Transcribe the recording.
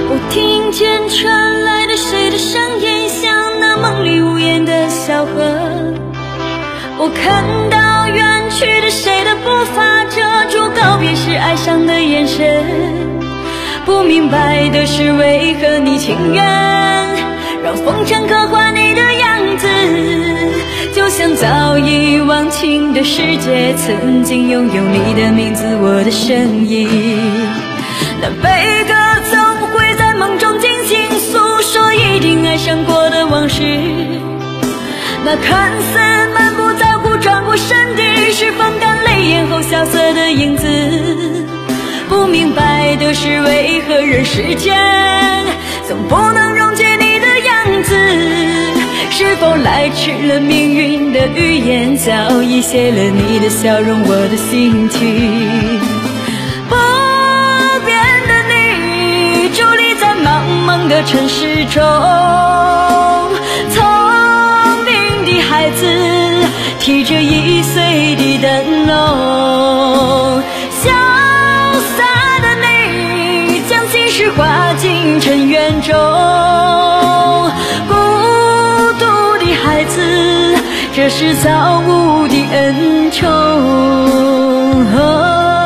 我听见传来的谁的声音，像那梦里无言的小河。我看到远去的谁的步伐，遮住告别时哀伤的眼神。不明白的是，为何你情愿让风尘刻画你的样子，就像早已忘情的世界曾经拥有你的名字，我的身影。那悲歌总会在梦中惊醒，诉说一定爱上过的往事。那看似满不在乎转过身的，是风干泪眼后萧瑟的影子。不明白的是，为何人世间总不能溶解你的样子？是否来迟了命运的预言，早已写了你的笑容，我的心情。不变的你，伫立在茫茫的城市中，聪明的孩子提着易碎的灯笼，潇洒的你将心事化进尘缘中。孤独的孩子，这是造物的恩宠。